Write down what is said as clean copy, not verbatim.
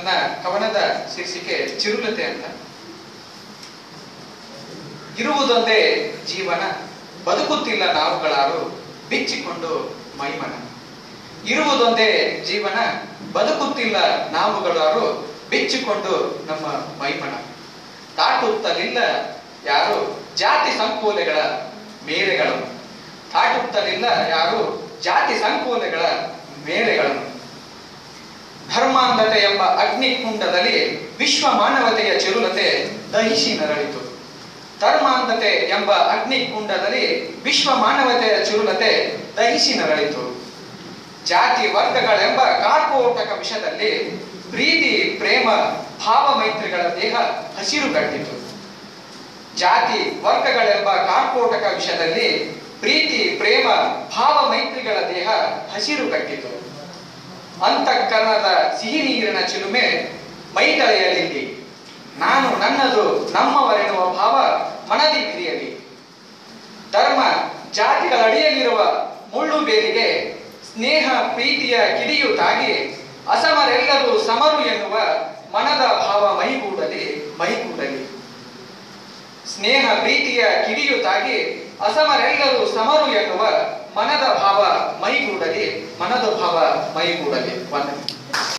ನನ್ನ ಕವನದ ಶೀರ್ಷಿಕೆ ಚಿರುಲತೆ ಅಂತ. ಇರುವುದೊಂದೇ ಜೀವನ, ಬದುಕುತ್ತಿಲ್ಲ ನಾವುಗಳಾರು ಬಿಚ್ಚಿಕೊಂಡು ಮೈಮನ. ಇರುವುದೊಂದೇ ಜೀವನ, ಬದುಕುತ್ತಿಲ್ಲ ನಾವುಗಳಾರು ಬಿಚ್ಚಿಕೊಂಡು ನಮ್ಮ ಮೈಮನ. ತಾಟುತ್ತಲಿಲ್ಲ ಯಾರು ಜಾತಿ ಸಂಕೋಲೆಗಳ ಮೇರೆಗಳನ್ನು, ತಾಟುತ್ತಲಿಲ್ಲ ಯಾರು ಜಾತಿ ಸಂಕೋಲೆಗಳ ಮೇರೆಗಳನ್ನು. ಧರ್ಮಾಂಧತೆ ಎಂಬ ಅಗ್ನಿಕುಂಡದಲ್ಲಿ ವಿಶ್ವ ಮಾನವತೆಯ ಚಿರುಲತೆ ದಹಿಸಿ ನರಳಿತು. ಧರ್ಮಾಂಧತೆ ಎಂಬ ಅಗ್ನಿಕುಂಡದಲ್ಲಿ ವಿಶ್ವ ಮಾನವತೆಯ ಚಿರುಲತೆ ದಹಿಸಿ ನರಳಿತು. ಜಾತಿ ವರ್ಗಗಳೆಂಬ ಕಾರ್ಕೋಟಕ ವಿಷದಲ್ಲಿ ಪ್ರೀತಿ ಪ್ರೇಮ ಭಾವ ಮೈತ್ರಿಗಳ ದೇಹ ಹಸಿರುಗಟ್ಟಿತು. ಜಾತಿ ವರ್ಗಗಳೆಂಬ ಕಾರ್ಕೋಟಕ ವಿಷದಲ್ಲಿ ಪ್ರೀತಿ ಪ್ರೇಮ ಭಾವ ಮೈತ್ರಿಗಳ ದೇಹ ಹಸಿರುಗಟ್ಟಿತು. ಅಂತಃಕರಣದ ಸಿಹಿ ನೀರಿನ ಚಿಲುಮೆ ಮೈತಳೆಯಲಿಲ್ಲಿ, ನಾನು ನನ್ನದು ನಮ್ಮವರೆನ್ನುವ ಭಾವ ಮನದಿ ಬಿರಿಯಲಿ. ಧರ್ಮ ಜಾತಿಗಳಡಿಯಲ್ಲಿರುವ ಮುಳ್ಳು ಬೇರಿಗೆ ಸ್ನೇಹ ಪ್ರೀತಿಯ ಕಿಡಿಯು ತಾಗಿ ಅಸಮರೆಲ್ಲರೂ ಸಮರು ಎನ್ನುವ ಮನದ ಭಾವ ಮೈಗೂಡಲಿ ಮೈಗೂಡಲಿ. ಸ್ನೇಹ ಪ್ರೀತಿಯ ಕಿಡಿಯು ತಾಗಿ ಅಸಮರೆಲ್ಲರೂ ಸಮರು ಎನ್ನುವ ಮನದ ಭಾವ ಮೈಗೂಡಲಿ, ಮನದ ಭಾವ ಮೈಗೂಡಲಿ. ವಂದನೆ.